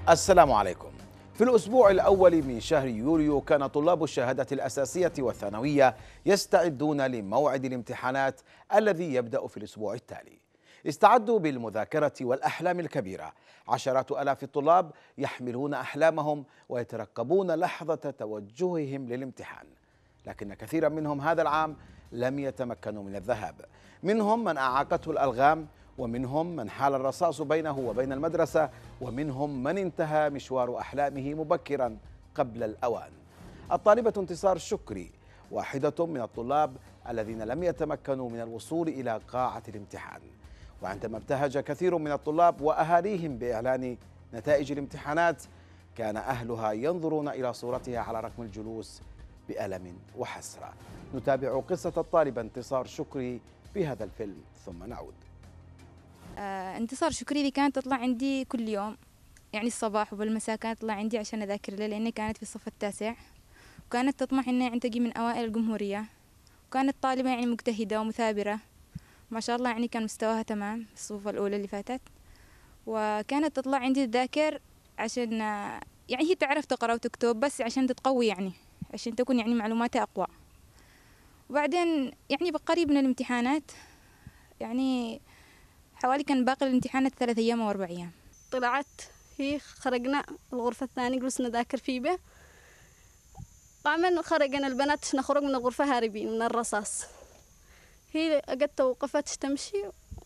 السلام عليكم. في الأسبوع الأول من شهر يوليو كان طلاب الشهادة الأساسية والثانوية يستعدون لموعد الامتحانات الذي يبدأ في الأسبوع التالي. استعدوا بالمذاكرة والأحلام الكبيرة. عشرات آلاف الطلاب يحملون أحلامهم ويترقبون لحظة توجههم للامتحان، لكن كثيرا منهم هذا العام لم يتمكنوا من الذهاب. منهم من أعاقته الألغام، ومنهم من حال الرصاص بينه وبين المدرسة، ومنهم من انتهى مشوار أحلامه مبكرا قبل الأوان. الطالبة انتصار شكري واحدة من الطلاب الذين لم يتمكنوا من الوصول إلى قاعة الامتحان. وعندما ابتهج كثير من الطلاب وأهاليهم بإعلان نتائج الامتحانات، كان أهلها ينظرون إلى صورتها على رقم الجلوس بألم وحسرة. نتابع قصة الطالبة انتصار شكري في هذا الفيلم ثم نعود. انتصار شكري دي كانت تطلع عندي كل يوم، يعني الصباح وبالمساء كانت تطلع عندي عشان أذاكر لها، لأني كانت في الصف التاسع، وكانت تطمح إنها تجي من أوائل الجمهورية، وكانت طالبة يعني مجتهدة ومثابرة ما شاء الله، يعني كان مستواها تمام في الصفوف الأولى اللي فاتت. وكانت تطلع عندي تذاكر عشان يعني هي تعرف تقرأ وتكتب، بس عشان تتقوي، يعني عشان تكون يعني معلوماتها أقوى. وبعدين يعني بقريب من الامتحانات، يعني حوالي كان باقي الامتحانات 3 أيام أو 4 أيام. طلعت هي، خرجنا الغرفة الثانية جلسنا نذاكر فيه به. وعمل خرجنا البنات نخرج من الغرفة هاربين من الرصاص. هي قد توقفت تمشي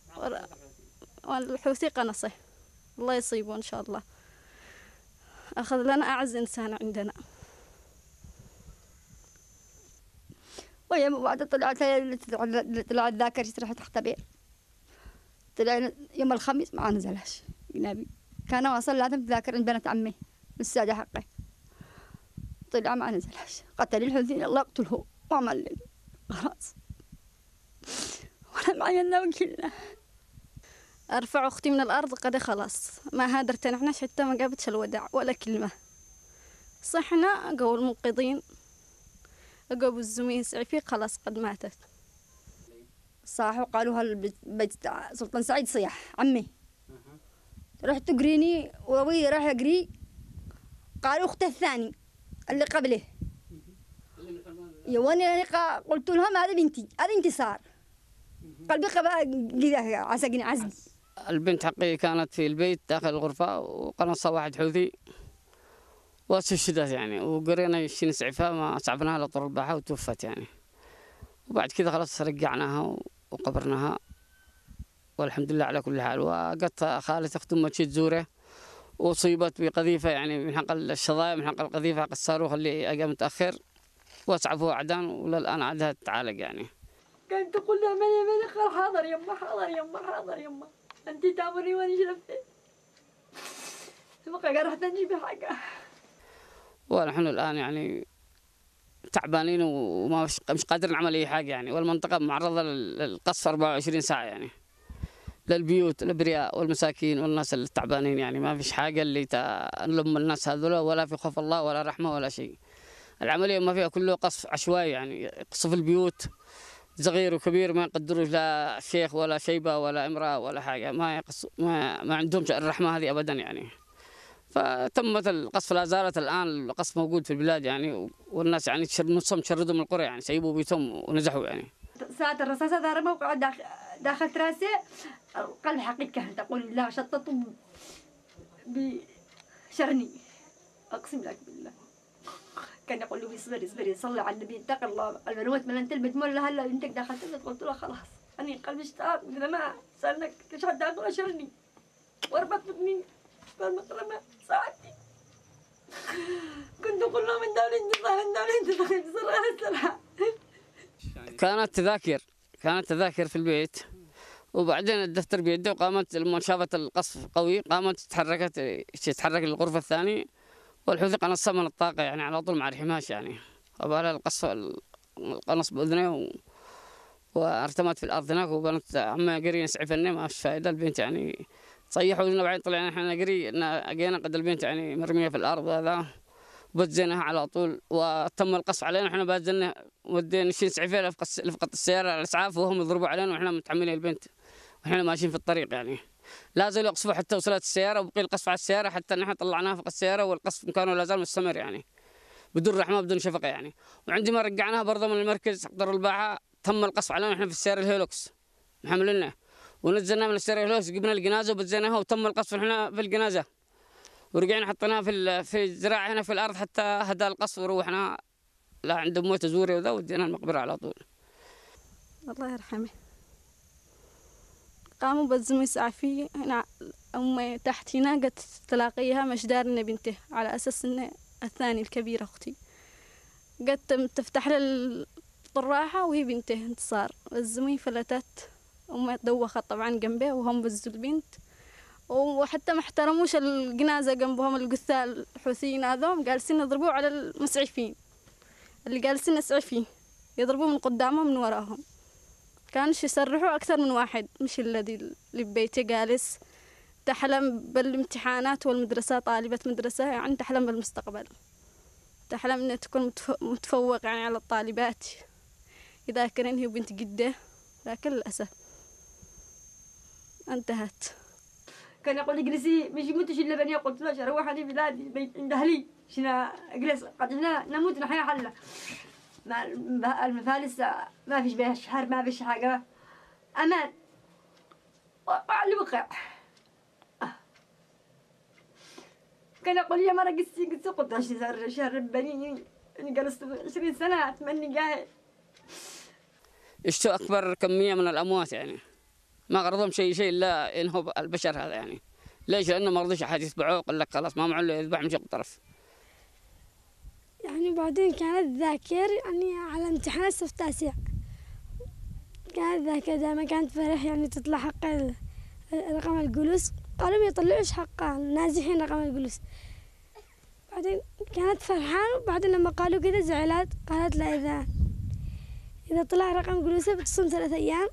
والحوثي قنصه، الله يصيبه إن شاء الله. أخذ لنا أعز إنسان عندنا. ويوم بعد طلعت ذاكر تروح تختبئ. طلعنا يوم الخميس ما نزلهاش جنابي، كان واصل لازم تذاكر عند بنت عمي السادة حقه. طلع ما نزلهاش، قتل الحزين الله يقتله وعمل لي خلاص، ولا معي إلا وكلنا. أرفع أختي من الأرض قد خلاص ما هادرت نحن حتى ما جابتش الوداع ولا كلمة. صحنا أقوى المنقذين، أقوى الزميل سعفي خلاص قد ماتت. صاحوا قالوا هالبيت سلطان سعيد صيح عمي، رحت تقريني وأبوي راح يقري، قالوا أخته الثاني اللي قبله يواني، قلت لهم هذه بنتي، هذه انتصار. قلبي قبا عسقني عزم. البنت حقي كانت في البيت داخل الغرفة وقنصها واحد حوثي واستشهدت يعني، وقرينا شي نسعفها ما اسعفناها لطر الباحة وتوفت يعني. وبعد كذا خلاص رجعناها وقبرناها والحمد لله على كل حال. وقت خالة أخت أمها تشي تزوره وأصيبت بقذيفة يعني من حق الشظايا، من حق القذيفة حق الصاروخ اللي أجا متأخر، وأسعفوها عدان وللآن عادها تتعالج يعني. كانت تقول لها ماني خال حاضر يما، حاضر يما، حاضر يما، أنت تامرني وأنا شرفت بقى رحت نجيب حاجة. ونحن الآن يعني تعبانين وما مش قادرين نعمل أي حاجة يعني، والمنطقة معرضة للقصف 24 ساعة يعني، للبيوت الأبرياء والمساكين والناس التعبانين يعني. ما فيش حاجة اللي نلم الناس هذولا، ولا في خوف الله ولا رحمة ولا شيء. العملية ما فيها كله قصف عشوائي يعني، قصف البيوت صغير وكبير، ما يقدروا لا شيخ ولا شيبة ولا امرأة ولا حاجة، ما عندهم الرحمة هذه أبدا يعني. فتمت القصف، لا زالت الآن القصف موجود في البلاد يعني، والناس يعني نصهم شردوا من القرى يعني، سيبوا بيتهم ونزحوا يعني. ساعة الرصاصة دار موقع داخل راسي، القلب حقيقة تقول لا شطط بشرني، أقسم لك بالله. كان يقول له اصبري اصبري صلي على النبي اتق الله، المعلومات ما انت المجموع لها هلا بنتك دخلت قلت له خلاص أنا قلبي اشتاق من ما سألنك ايش حد أقول شرني وربط بطني بالمقرمة ساعتي. كنت أقول له من دولة انتصار، من دولة انتصار السلام. كانت تذاكر في البيت، وبعدين الدفتر بيده، وقامت لما شافت القصف قوي قامت تتحرك للغرفة الثانية، والحوثي قنصها من الطاقة يعني على طول ما رحمهاش يعني، وبالها القنص بأذنه وارتمت في الأرض هناك. وبنت عمها قري نسعفني ما فيش فائدة، البنت يعني صيحوا لنا، بعدين طلعنا احنا نقري لقينا قد البنت يعني مرمية في الأرض هذا، وبزيناها على طول. وتم القصف علينا، احنا بازلنا ودينا نشيل سعفيه لفقة السيارة الإسعاف، وهم يضربوا علينا واحنا متحملين البنت واحنا ماشيين في الطريق يعني. لا زالوا يقصفوا حتى وصلت السيارة، وبقي القصف على السيارة حتى نحن طلعناها فوق السيارة، والقصف كانوا لا زال مستمر يعني بدون رحمة بدون شفقة يعني. وعندما رجعناها برضه من المركز قدر الباحة تم القصف علينا نحن في السيارة الهيلوكس محملنا، ونزلنا من السيارة الهيلوكس جبنا الجنازة وبزيناها وتم القصف نحن في الجنازة، ورجعنا حطيناها في الزراعة هنا في الأرض حتى هدى القصف وروحنا لا عند موت زوري وذا ودينا المقبرة على طول. الله يرحمه. قاموا بالزمن إسعافي هنا أمي تحت هنا قد تلاقيها مش دارنا بنته على أساس إن الثاني الكبيرة أختي قد تفتح لها الطراحة وهي بنته انتصار. الزمي فلتت أمي دوخت طبعا جنبه وهم بزوا البنت، وحتى ما احترموش الجنازة جنبهم الجثال الحوثيين هذوم جالسين يضربوه على المسعفين اللي جالسين يسعفيه يضربوه من قدامهم من وراهم. كانش يسرحوا أكثر من واحد، مش الذي اللي ببيته جالس تحلم بالامتحانات والمدرسة، طالبة مدرسة يعني تحلم بالمستقبل، تحلم أنها تكون متفوق يعني على الطالبات إذا كان هي بنت جدة، لكن للأسف انتهت. كان يقول لي اجلسي مش يموتش الا بني، قلت له اروح انا بلادي عند اهلي شنا اجلس قد هنا نموت نحيا حله مع المفالس ما فيش بها شهر ما فيش حاجه امان وعلى الوقع. كان يقول لي يا مرة قصي قلت 20 شهر بني جلست 20 سنه اتمنى جاهل. اشتوا اكبر كميه من الاموات يعني ما غرضهم شيء الا ينهب البشر هذا يعني. ليش؟ لانه ما رضيش احد يتبعوه، قال لك خلاص ما معه الا يذبح من شق طرف. يعني بعدين كانت ذاكر يعني على امتحان الصف التاسع، كانت ذاكر دائما كانت فرح يعني تطلع حق رقم الجلوس، قالوا ما يطلعوش حقها نازحين رقم الجلوس. بعدين كانت فرحانة، وبعدين لما قالوا كذا زعلت، قالت لا إذا طلع رقم جلوسها بتصوم 3 أيام.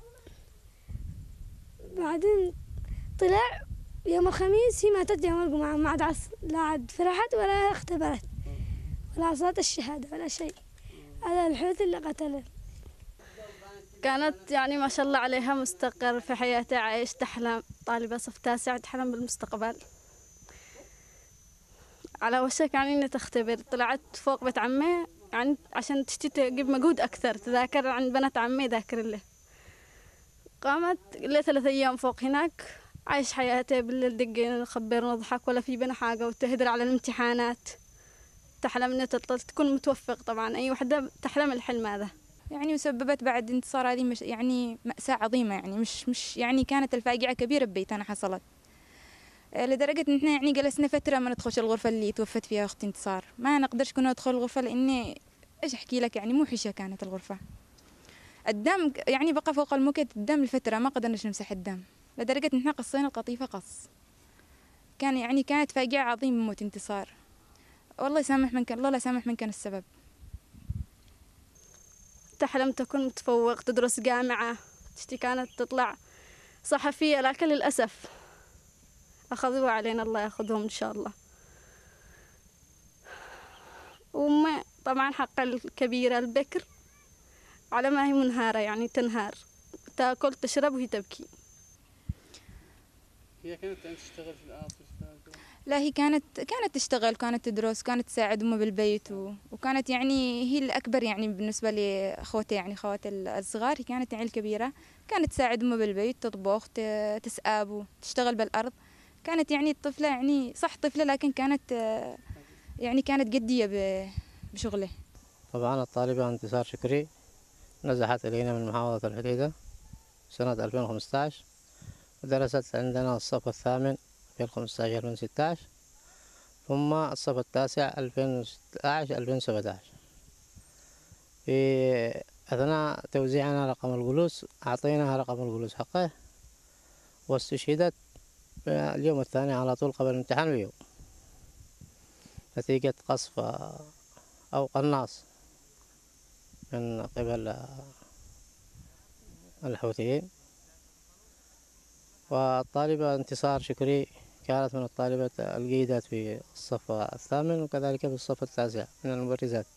بعدين طلع يوم الخميس، هي ماتت يوم الجمعة، ما عاد لا عاد فرحت ولا اختبرت ولا صارت الشهادة ولا شيء. هذا الحوثي اللي قتله. كانت يعني ما شاء الله عليها مستقر في حياتها، عايش تحلم، طالبة صف تاسع تحلم بالمستقبل، على وشك يعني إنها تختبر. طلعت فوق بيت عمي يعني عشان تجيب مجهود أكثر، تذاكر عند بنات عمي يذاكر له. قامت لي 3 أيام فوق هناك، عايش حياتها بالليل دقين نخبر نضحك ولا في بنا حاجة، وتهدر على الامتحانات، تحلم إنها تكون متوفق. طبعا أي وحدة تحلم الحلم هذا يعني. وسببت بعد انتصار هذه يعني مأساة عظيمة يعني، مش يعني كانت الفاجعة كبيرة ببيتنا حصلت، لدرجة إن إحنا يعني جلسنا فترة ما ندخلش الغرفة اللي توفت فيها أختي انتصار، ما نقدرش كنا ندخل الغرفة لأن إيش أحكي لك يعني موحشة كانت الغرفة. الدم يعني بقى فوق الموكت، الدم لفترة ما قدرناش نمسح الدم، لدرجة إن إحنا قصينا القطيفة قص. كان يعني كانت فاجعة عظيمة موت انتصار. والله يسامح من كان، الله لا يسامح من كان السبب. تحلم تكون متفوق، تدرس جامعة، كانت تطلع صحفية، لكن للأسف أخذوها علينا، الله يأخذهم إن شاء الله. وما طبعا حق الكبيرة البكر على ما هي منهارة يعني تنهار، تاكل تشرب وهي تبكي. هي كانت تشتغل في الأرض؟ لا هي كانت تشتغل، كانت تدرس، كانت تساعد أمها بالبيت، وكانت يعني هي الأكبر يعني بالنسبة لأخوتها، يعني خوات الصغار. هي كانت يعني الكبيرة، كانت تساعد أمها بالبيت، تطبخ، تسقاب، تشتغل بالأرض. كانت يعني الطفلة يعني صح طفلة، لكن كانت يعني كانت جدية بشغله. طبعا الطالبة انتصار شكري نزحت إلينا من محافظة الحديدة سنة 2015، ودرست عندنا الصف الثامن 2015-2016، ثم الصف التاسع 2016-2017. في أثناء توزيعنا رقم الجلوس أعطيناها رقم الجلوس حقه، واستشهدت اليوم الثاني على طول قبل الامتحان بيوم نتيجة قصف أو قناص من قبل الحوثيين. والطالبة انتصار شكري كانت من الطالبات الجيدات في الصف الثامن، وكذلك في الصف التاسع من المبرزات،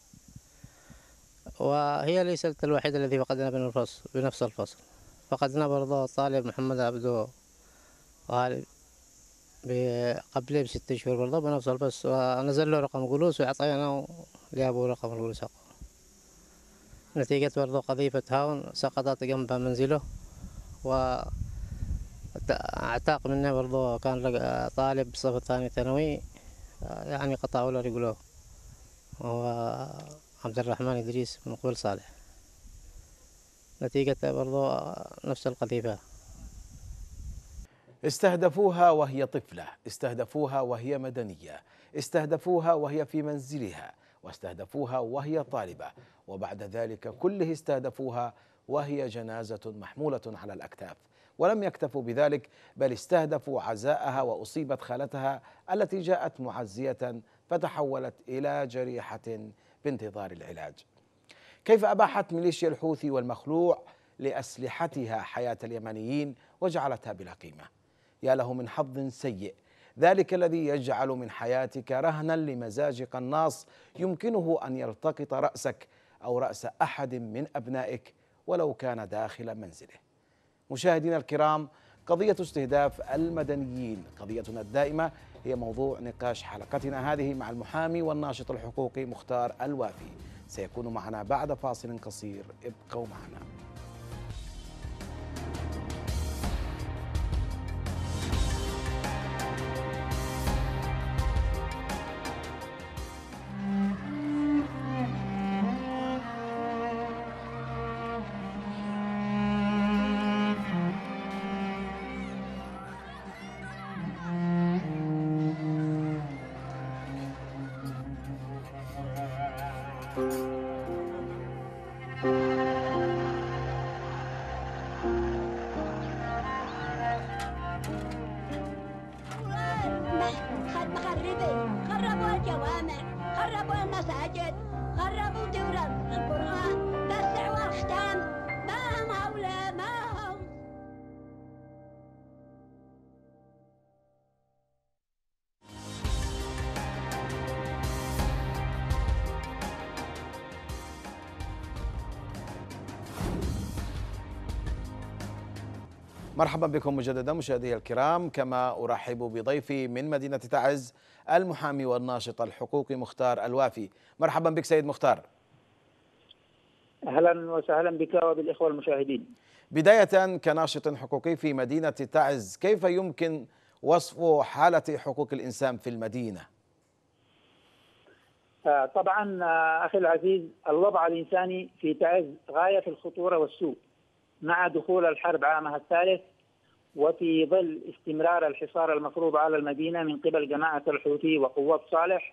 وهي ليست الوحيدة التي فقدنا بنفس الفصل. فقدنا برضه الطالب محمد عبدو وهذا قبل ب6 شهور برضه بنفصل، بس نزل له رقم جلوس وأعطينا لأبوه رقم الجلوس حقه. نتيجة برضه قذيفة هاون سقطت جنب منزله، واعتاق منه برضه كان طالب صف الثاني ثانوي، يعني قطعوا له رجله، وهو عبد الرحمن إدريس من قبل صالح. نتيجة برضه نفس القذيفة. استهدفوها وهي طفلة، استهدفوها وهي مدنية، استهدفوها وهي في منزلها، واستهدفوها وهي طالبة، وبعد ذلك كله استهدفوها وهي جنازة محمولة على الأكتاف. ولم يكتفوا بذلك، بل استهدفوا عزاءها وأصيبت خالتها التي جاءت معزية فتحولت إلى جريحة بانتظار العلاج. كيف أباحت ميليشيا الحوثي والمخلوع لأسلحتها حياة اليمنيين وجعلتها بلا قيمة؟ يا له من حظ سيء، ذلك الذي يجعل من حياتك رهنا لمزاج قناص يمكنه أن يلتقط رأسك أو رأس أحد من أبنائك ولو كان داخل منزله. مشاهدينا الكرام، قضية استهداف المدنيين قضيتنا الدائمة، هي موضوع نقاش حلقتنا هذه مع المحامي والناشط الحقوقي مختار الوافي. سيكون معنا بعد فاصل قصير، ابقوا معنا. خربوا الجوامع، خربوا المساجد، خربوا دور القرآن، دسعوا الختام، ما هم هؤلاء، ما هم. مرحبا بكم مجددا مشاهدي الكرام، كما أرحب بضيفي من مدينة تعز المحامي والناشط الحقوقي مختار الوافي. مرحبا بك سيد مختار. أهلا وسهلا بك وبالإخوة المشاهدين. بداية كناشط حقوقي في مدينة تعز، كيف يمكن وصف حالة حقوق الإنسان في المدينة؟ طبعا أخي العزيز، الوضع الإنساني في تعز غاية في الخطورة والسوء مع دخول الحرب عامها الثالث، وفي ظل استمرار الحصار المفروض على المدينة من قبل جماعة الحوثي وقوات صالح،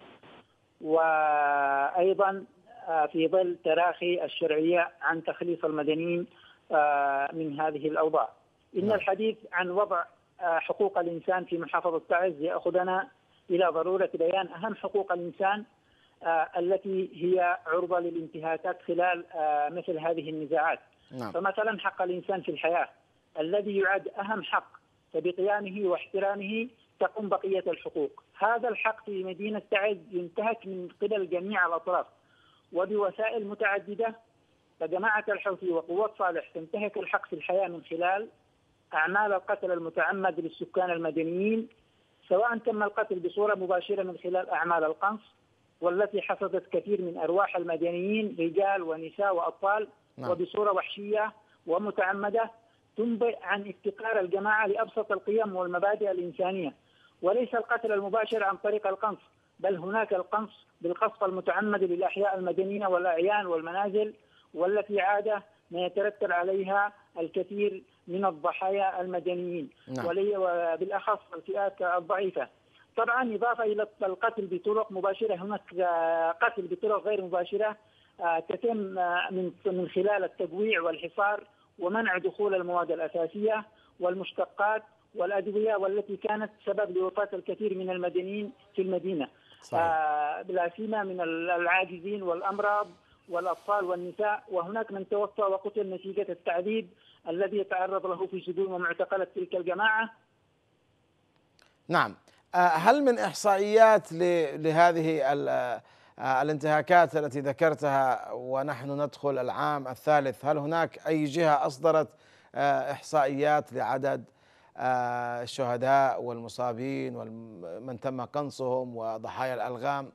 وأيضا في ظل تراخي الشرعية عن تخليص المدنيين من هذه الأوضاع. إن الحديث عن وضع حقوق الإنسان في محافظة تعز يأخذنا إلى ضرورة بيان أهم حقوق الإنسان التي هي عرضة للانتهاكات خلال مثل هذه النزاعات. نعم. فمثلا حق الإنسان في الحياة الذي يعد أهم حق، فبقيامه واحترامه تقوم بقية الحقوق. هذا الحق في مدينة تعز ينتهك من قبل جميع الأطراف وبوسائل متعددة. فجماعة الحوثي وقوات صالح تنتهك الحق في الحياة من خلال أعمال القتل المتعمد للسكان المدنيين، سواء تم القتل بصورة مباشرة من خلال أعمال القنص، والتي حصدت كثير من أرواح المدنيين رجال ونساء وأطفال، وبصورة وحشية ومتعمدة تنبئ عن افتقار الجماعة لأبسط القيم والمبادئ الإنسانية، وليس القتل المباشر عن طريق القنص، بل هناك القنص بالقصف المتعمد للأحياء المدنية والأعيان والمنازل، والتي عادة ما يترتب عليها الكثير من الضحايا المدنيين. نعم. وبالأخص الفئات الضعيفة. طبعا إضافة إلى القتل بطرق مباشرة، هناك قتل بطرق غير مباشرة تتم من خلال التجويع والحصار ومنع دخول المواد الأساسية والمشتقات والأدوية، والتي كانت سبب لوفاة الكثير من المدنيين في المدينة، بلا سيما من العاجزين والأمراض والأطفال والنساء. وهناك من توفى وقتل نتيجة التعذيب الذي يتعرض له في سجون ومعتقلات تلك الجماعة. نعم. هل من إحصائيات لهذه الانتهاكات التي ذكرتها ونحن ندخل العام الثالث؟ هل هناك أي جهة أصدرت إحصائيات لعدد الشهداء والمصابين ومن تم قنصهم وضحايا الألغام؟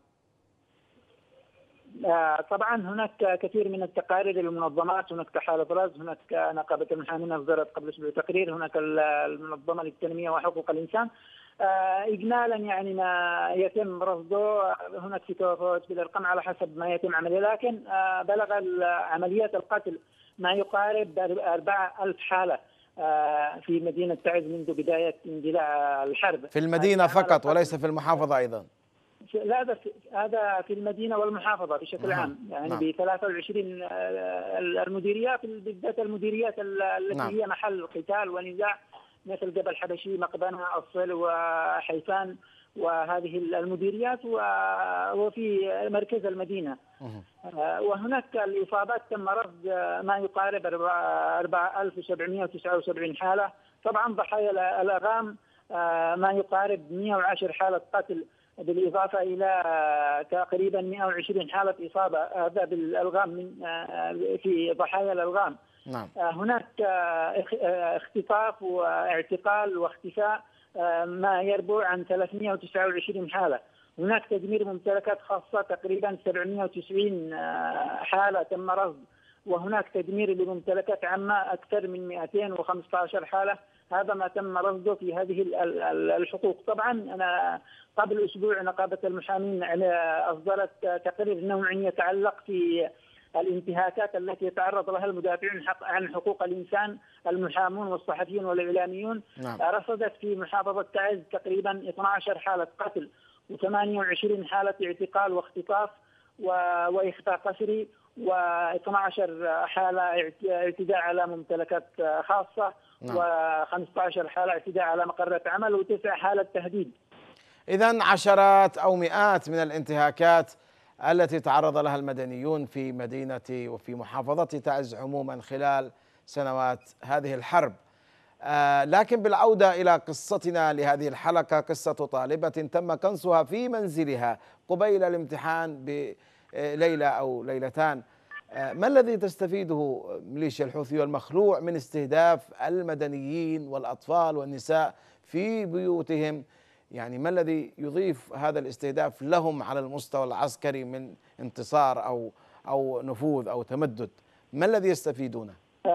طبعا هناك كثير من التقارير للمنظمات، هناك تحالف راز، هناك نقابة المحامين أصدرت قبل أسبوع تقرير، هناك المنظمة للتنمية وحقوق الإنسان. إجمالا يعني ما يتم رصده هناك في تفاوت بالأرقام على حسب ما يتم عمله، لكن بلغ عمليات القتل ما يقارب 4000 حالة في مدينة تعز منذ بداية اندلاع الحرب. في المدينة فقط وليس في المحافظة أيضا؟ لا، هذا في المدينة والمحافظة بشكل عام، يعني ب 23 المديريات، بالذات المديريات التي هي محل قتال ونزاع، مثل جبل حبشي، مقبنة، الصل وحيفان، وهذه المديريات، وفي مركز المدينة. وهناك الإصابات تم رصد ما يقارب 4779 حالة. طبعا ضحايا الألغام ما يقارب 110 حالة قتل، بالإضافة إلى تقريبا 120 حالة إصابة، هذا بالألغام في ضحايا الألغام. نعم. هناك اختطاف واعتقال واختفاء ما يربع عن 329 حالة. هناك تدمير ممتلكات خاصة تقريبا 790 حالة تم رصد، وهناك تدمير لممتلكات عامة أكثر من 215 حالة. هذا ما تم رصده في هذه الحقوق. طبعا أنا قبل أسبوع نقابة المحامين أصدرت تقرير نوعي يتعلق في الانتهاكات التي يتعرض لها المدافعون عن حقوق الإنسان، المحامون والصحفيون والإعلاميون. نعم. رصدت في محافظة تعز تقريبا 12 حالة قتل، و28 حالة اعتقال واختطاف وإخفاء قسري، و12 حالة اعتداء على ممتلكات خاصة، نعم. و15 حالة اعتداء على مقرات عمل، و9 حالة تهديد. إذن عشرات أو مئات من الانتهاكات التي تعرض لها المدنيون في مدينة وفي محافظة تعز عموما خلال سنوات هذه الحرب. لكن بالعودة إلى قصتنا لهذه الحلقة، قصة طالبة تم قنصها في منزلها قبيل الامتحان بليلة أو ليلتان. ما الذي تستفيده ميليشيا الحوثي والمخلوع من استهداف المدنيين والأطفال والنساء في بيوتهم؟ يعني ما الذي يضيف هذا الاستهداف لهم على المستوى العسكري من انتصار أو نفوذ أو تمدد؟ ما الذي يستفيدونه؟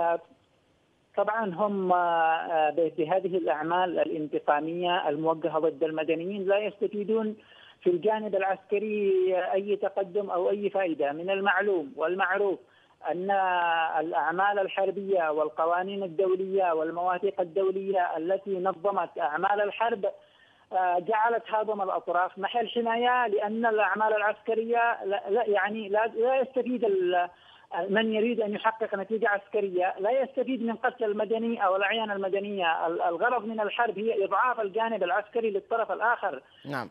طبعا هم بهذه الأعمال الانتقامية الموجهة ضد المدنيين لا يستفيدون في الجانب العسكري أي تقدم أو أي فائدة. من المعلوم والمعروف أن الأعمال الحربية والقوانين الدولية والمواثيق الدولية التي نظمت أعمال الحرب جعلت هضم الأطراف محل حماية، لأن الأعمال العسكرية لا يستفيد من يريد أن يحقق نتيجة عسكرية، لا يستفيد من قتل المدني أو الأعيان المدنية. الغرض من الحرب هي إضعاف الجانب العسكري للطرف الآخر. نعم.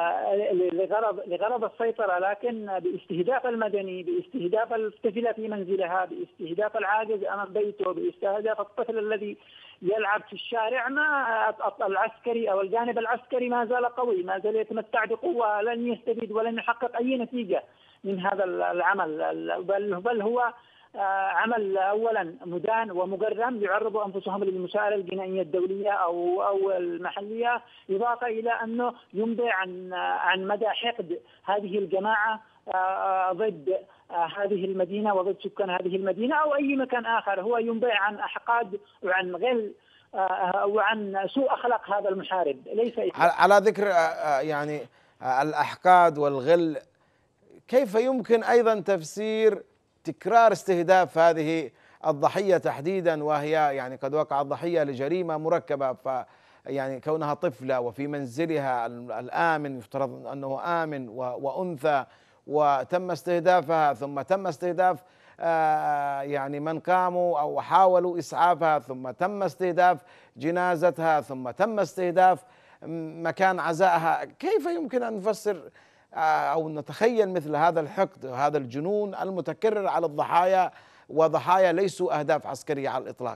لغرض السيطرة، لكن باستهداف المدني، باستهداف الطفلة في منزلها، باستهداف العاجز أمام بيته، باستهداف الطفل الذي يلعب في الشارع، ما العسكري أو الجانب العسكري ما زال قوي، ما زال يتمتع بقوة، لن يستفيد ولن يحقق أي نتيجة من هذا العمل، بل هو عمل أولا مدان ومجرم، يعرضوا أنفسهم للمساءلة الجنائية الدولية أو المحلية، إضافة إلى أنه ينبئ عن مدى حقد هذه الجماعة ضد هذه المدينة وضد سكان هذه المدينة أو أي مكان آخر. هو ينبئ عن أحقاد وعن غل وعن سوء أخلاق هذا المحارب، ليس على ذكر يعني الأحقاد والغل، كيف يمكن أيضا تفسير تكرار استهداف هذه الضحية تحديدا، وهي يعني قد وقعت ضحية لجريمة مركبة، يعني كونها طفلة وفي منزلها الآمن، يفترض أنه آمن وأنثى، وتم استهدافها، ثم تم استهداف يعني من قاموا أو حاولوا إسعافها، ثم تم استهداف جنازتها، ثم تم استهداف مكان عزائها. كيف يمكن أن نفسر أو نتخيل مثل هذا الحقد وهذا الجنون المتكرر على الضحايا، وضحايا ليسوا أهداف عسكرية على الإطلاق؟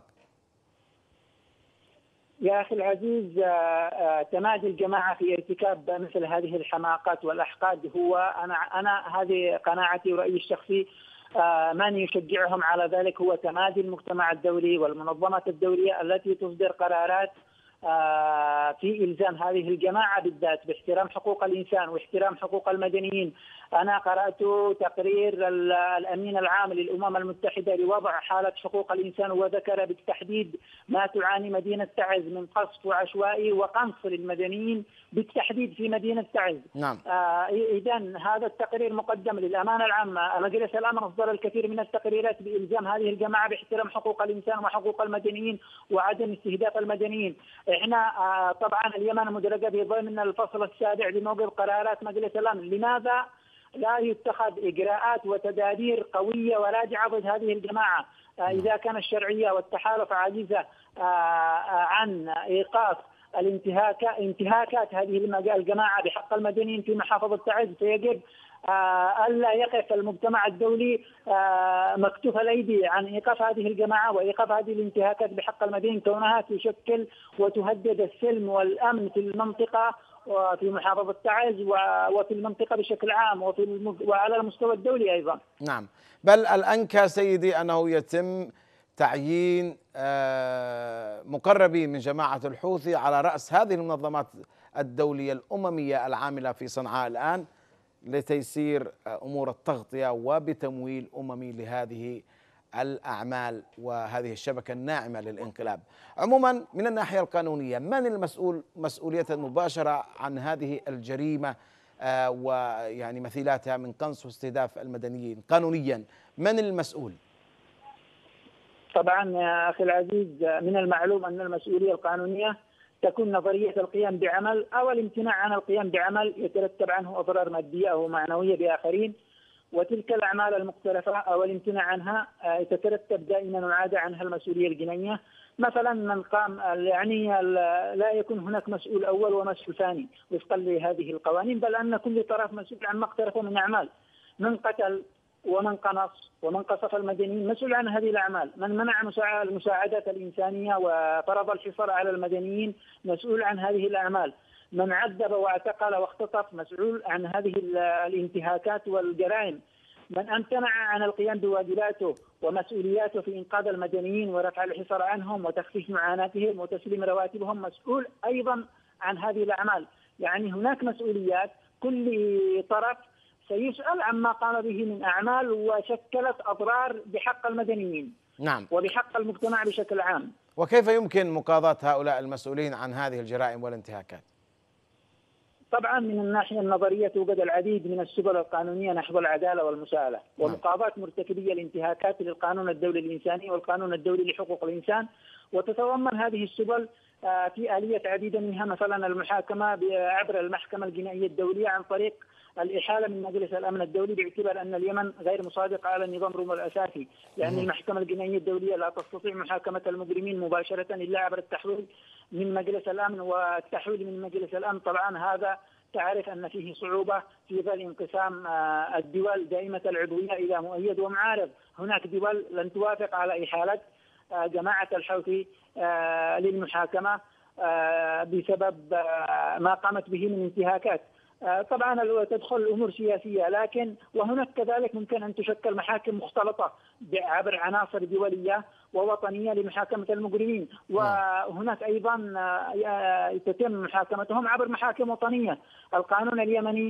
يا أخي العزيز، تمادي الجماعة في ارتكاب مثل هذه الحماقات والأحقاد أنا هذه قناعتي ورأيي الشخصي. من يشجعهم على ذلك هو تمادي المجتمع الدولي والمنظمات الدولية التي تصدر قرارات في إلزام هذه الجماعة بالذات باحترام حقوق الإنسان واحترام حقوق المدنيين. أنا قرأت تقرير الأمين العام للأمم المتحدة لوضع حالة حقوق الإنسان، وذكر بالتحديد ما تعاني مدينة تعز من قصف وعشوائي وقنص للمدنيين بالتحديد في مدينة تعز. نعم. إذن هذا التقرير مقدم للأمانة العامة. مجلس الأمن أصدر الكثير من التقريرات بإلزام هذه الجماعة باحترام حقوق الإنسان وحقوق المدنيين وعدم استهداف المدنيين. إحنا طبعا اليمن مدرجة بضمن الفصل السابع لموجب قرارات مجلس الأمن. لماذا لا يتخذ إجراءات وتدابير قوية وراجعة ضد هذه الجماعة إذا كان الشرعية والتحالف عاجزة عن إيقاف انتهاكات هذه الجماعة بحق المدنيين في محافظة تعز؟ فيجب ألا يقف المجتمع الدولي مكتوف الأيدي عن إيقاف هذه الجماعة وإيقاف هذه الانتهاكات بحق المدنيين، كونها تشكل وتهدد السلم والأمن في المنطقة وفي محافظة تعز وفي المنطقة بشكل عام وعلى المستوى الدولي أيضا. نعم، بل الأنكى سيدي أنه يتم تعيين مقربين من جماعة الحوثي على رأس هذه المنظمات الدولية الأممية العاملة في صنعاء الآن لتيسير أمور التغطية وبتمويل أممي لهذه الأعمال وهذه الشبكة الناعمة للانقلاب. عموما من الناحية القانونية، من المسؤول مسؤولية مباشرة عن هذه الجريمة ويعني مثيلاتها من قنص واستهداف المدنيين؟ قانونيا من المسؤول؟ طبعا يا أخي العزيز، من المعلوم أن المسؤولية القانونية تكون نظرية القيام بعمل أو الامتناع عن القيام بعمل يترتب عنه أضرار مادية أو معنوية بآخرين، وتلك الأعمال المقترفة أو الامتناع عنها يترتب دائما وعادة عنها المسؤولية الجنائية. مثلا من قام يعني لا يكون هناك مسؤول أول ومسؤول ثاني وفقا لهذه القوانين، بل أن كل طرف مسؤول عن ما اقترفه من أعمال. من قتل ومن قنص ومن قصف المدنيين مسؤول عن هذه الأعمال. من منع المساعدات الإنسانية وفرض الحصار على المدنيين مسؤول عن هذه الأعمال. من عذب واعتقل واختطف مسؤول عن هذه الانتهاكات والجرائم. من امتنع عن القيام بواجباته ومسؤولياته في إنقاذ المدنيين ورفع الحصار عنهم وتخفيف معاناتهم وتسليم رواتبهم مسؤول أيضا عن هذه الأعمال. يعني هناك مسؤوليات، كل طرف سيسأل عما قام به من أعمال وشكلت أضرار بحق المدنيين. نعم. وبحق المجتمع بشكل عام. وكيف يمكن مقاضاة هؤلاء المسؤولين عن هذه الجرائم والانتهاكات؟ طبعا من الناحية النظرية توجد العديد من السبل القانونية نحو العدالة والمساءلة ومقاضاة مرتكبي الانتهاكات للقانون الدولي الإنساني والقانون الدولي لحقوق الإنسان. وتتضمن هذه السبل في آلية عديدة منها، مثلا المحاكمة عبر المحكمة الجنائية الدولية عن طريق الإحالة من مجلس الأمن الدولي، باعتبار أن اليمن غير مصادقة على النظام الرومي الأساسي، لأن المحكمة الجنائية الدولية لا تستطيع محاكمة المجرمين مباشرة إلا عبر التحويل من مجلس الأمن. والتحويل من مجلس الأمن طبعا هذا تعرف أن فيه صعوبة في ظل انقسام الدول دائمة العضوية إلى مؤيد ومعارض. هناك دول لن توافق على إحالة جماعة الحوثي للمحاكمة بسبب ما قامت به من انتهاكات. طبعا تدخل الأمور سياسية، لكن وهناك كذلك ممكن أن تشكل محاكم مختلطة عبر عناصر دولية ووطنية لمحاكمة المجرمين، وهناك أيضا تتم محاكمتهم عبر محاكم وطنية. القانون اليمني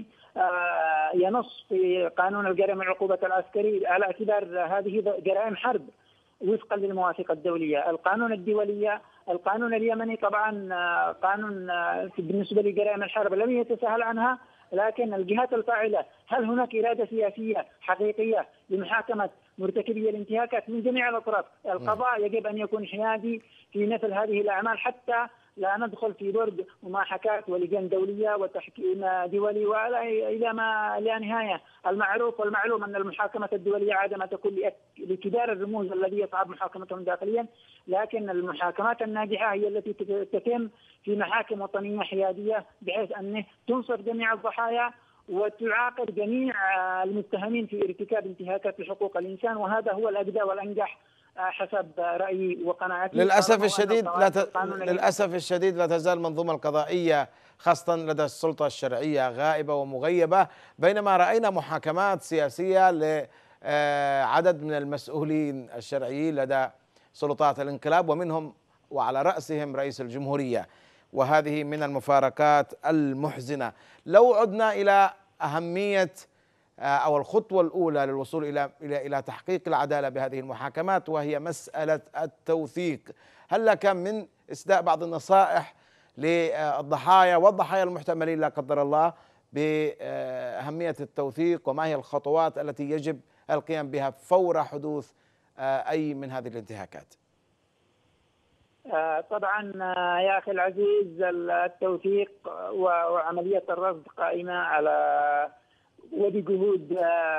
ينص في قانون الجرائم والعقوبة العسكري على اعتبار هذه جرائم حرب وفقا للمواثيق الدولية. القانون اليمني طبعا قانون بالنسبة لجرائم الحرب لم يتساهل عنها، لكن الجهات الفاعلة، هل هناك إرادة سياسية حقيقية لمحاكمة مرتكبي الانتهاكات من جميع الأطراف؟ القضاء يجب أن يكون حيادي في مثل هذه الأعمال حتى لا ندخل في برد مماحكات ولجان دولية وتحكيم دولي إلى ما لا نهاية. المعروف والمعلوم أن المحاكمة الدولية عادة ما تكون لكبار الرموز الذي يصعب محاكمتهم داخليا، لكن المحاكمات الناجحة هي التي تتم في محاكم وطنية حيادية بحيث أن تنصر جميع الضحايا وتعاقب جميع المتهمين في ارتكاب انتهاكات لحقوق الإنسان، وهذا هو الأجدى والأنجح حسب رأيي وقناعتي. للأسف الشديد لا تزال المنظومة القضائية خاصة لدى السلطة الشرعية غائبة ومغيبة، بينما رأينا محاكمات سياسية لعدد من المسؤولين الشرعيين لدى سلطات الانقلاب، ومنهم وعلى رأسهم رئيس الجمهورية، وهذه من المفارقات المحزنة. لو عدنا إلى أهمية أو الخطوة الأولى للوصول إلى تحقيق العدالة بهذه المحاكمات، وهي مسألة التوثيق، هل لك من إسداء بعض النصائح للضحايا والضحايا المحتملين لا قدر الله بأهمية التوثيق، وما هي الخطوات التي يجب القيام بها فور حدوث أي من هذه الانتهاكات؟ طبعا يا أخي العزيز، التوثيق وعملية الرصد قائمة على وبجهود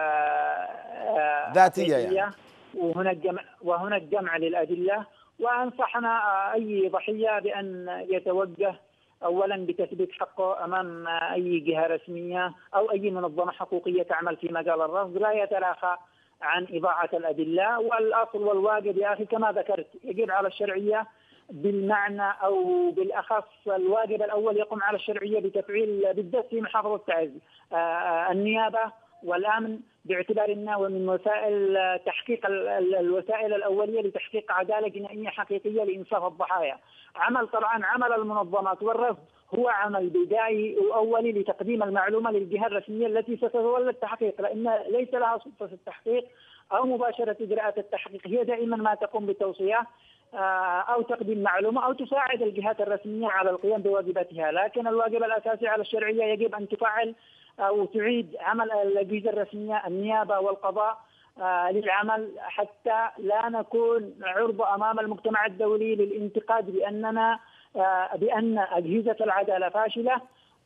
ذاتية يعني. وهناك جمع للأدلة، وأنصحنا أي ضحية بأن يتوجه أولا بتثبيت حقه أمام أي جهة رسمية أو أي منظمة حقوقية تعمل في مجال الرصد، لا يتلاخى عن إضاعة الأدلة. والأصل والواجب يا أخي كما ذكرت يجب على الشرعية بالمعنى أو بالأخص الواجب الأول يقوم على الشرعية بتفعيل بالذات في محافظة تعز النيابة والأمن، باعتبار أنه من وسائل تحقيق الوسائل الأولية لتحقيق عدالة جنائية حقيقية لإنصاف الضحايا. طبعا عمل المنظمات والرصد هو عمل بدائي وأولي لتقديم المعلومة للجهة الرسمية التي ستتولى التحقيق، لأن ليس لها سلطة في التحقيق أو مباشرة إجراءات التحقيق، هي دائما ما تقوم بتوصية أو تقديم معلومة أو تساعد الجهات الرسمية على القيام بواجباتها. لكن الواجب الأساسي على الشرعية يجب أن تفعل أو تعيد عمل الأجهزة الرسمية النيابة والقضاء للعمل، حتى لا نكون عرضة أمام المجتمع الدولي للانتقاد بأن أجهزة العدالة فاشلة،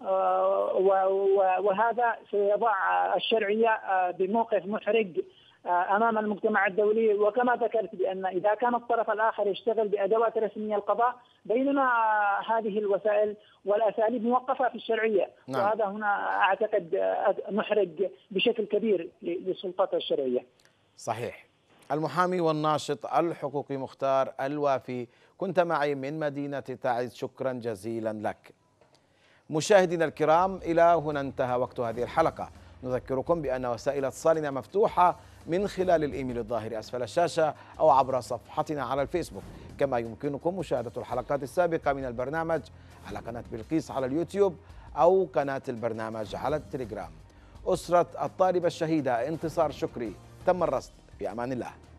وهذا سيضع الشرعية بموقف محرج أمام المجتمع الدولي. وكما ذكرت بأن إذا كان الطرف الآخر يشتغل بأدوات رسمية القضاء، بينما هذه الوسائل والأساليب موقفة في الشرعية. نعم. وهذا هنا أعتقد محرج بشكل كبير للسلطات الشرعية. صحيح. المحامي والناشط الحقوقي مختار الوافي كنت معي من مدينة تعز، شكرا جزيلا لك. مشاهدينا الكرام، إلى هنا انتهى وقت هذه الحلقة. نذكركم بأن وسائل اتصالنا مفتوحة من خلال الإيميل الظاهر أسفل الشاشة أو عبر صفحتنا على الفيسبوك، كما يمكنكم مشاهدة الحلقات السابقة من البرنامج على قناة بلقيس على اليوتيوب أو قناة البرنامج على التليجرام. أسرة الطالبة الشهيدة انتصار شكري تم الرصد. في أمان الله.